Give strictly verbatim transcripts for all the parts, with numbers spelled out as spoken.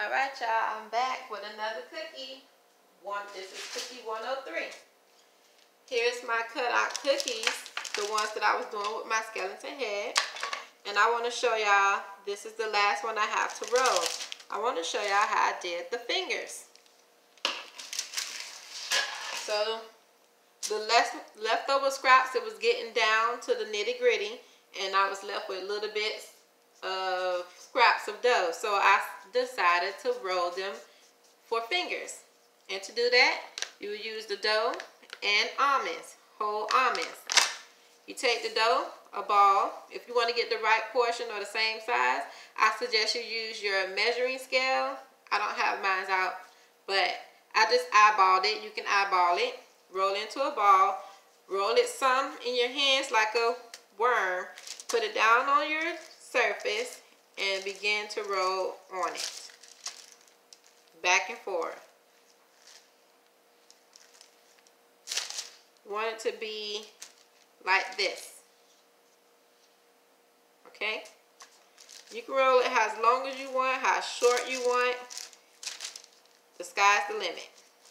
Alright y'all, I'm back with another cookie. One, this is cookie one oh three. Here's my cutout cookies, the ones that I was doing with my skeleton head. And I want to show y'all, this is the last one I have to roll. I want to show y'all how I did the fingers. So, the left, leftover scraps, it was getting down to the nitty gritty. And I was left with little bits of scraps of dough. So I decided to roll them for fingers. And to do that, you will use the dough and almonds, whole almonds. You take the dough, a ball. If you want to get the right portion or the same size, I suggest you use your measuring scale. I don't have mine out, but I just eyeballed it. You can eyeball it. Roll into a ball. Roll it some in your hands like a worm. Put it down on your surface and begin to roll on it. Back and forth. You want it to be like this. Okay? You can roll it as long as you want, how short you want. The sky's the limit.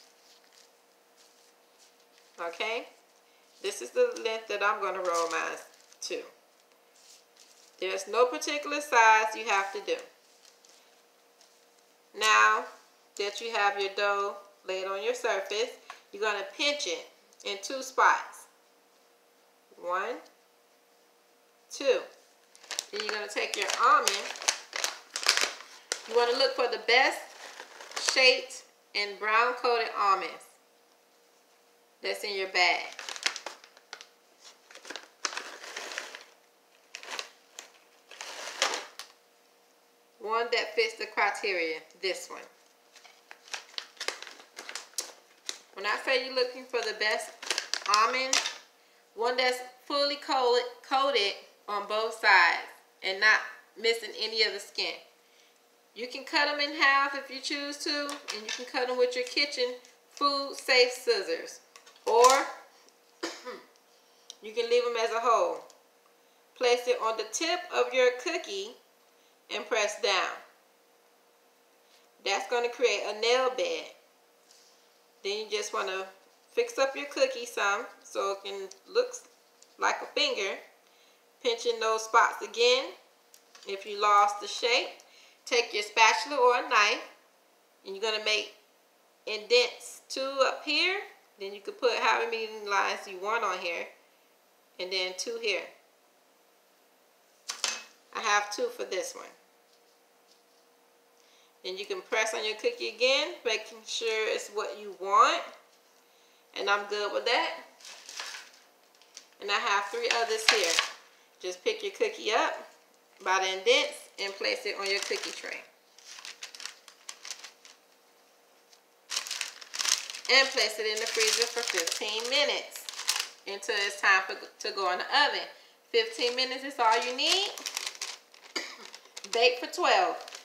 Okay? This is the length that I'm going to roll mine to. There's no particular size you have to do. Now that you have your dough laid on your surface, you're going to pinch it in two spots. One, two. Then you're going to take your almond. You want to look for the best shaped and brown coated almonds that's in your bag. One that fits the criteria, this one. When I say you're looking for the best almond, one that's fully coated, coated on both sides and not missing any of the skin. You can cut them in half if you choose to, and you can cut them with your kitchen food safe scissors. Or you can leave them as a whole. Place it on the tip of your cookie and press down. That's going to create a nail bed. Then you just want to fix up your cookie some so it can look like a finger. Pinching those spots again. If you lost the shape, take your spatula or a knife and you're going to make indents, two up here. Then you can put however many lines you want on here, and then two here. I have two for this one. Then you can press on your cookie again, making sure it's what you want. And I'm good with that. And I have three others here. Just pick your cookie up by the indents and place it on your cookie tray. And place it in the freezer for fifteen minutes until it's time for, to go in the oven. fifteen minutes is all you need. Bake for twelve.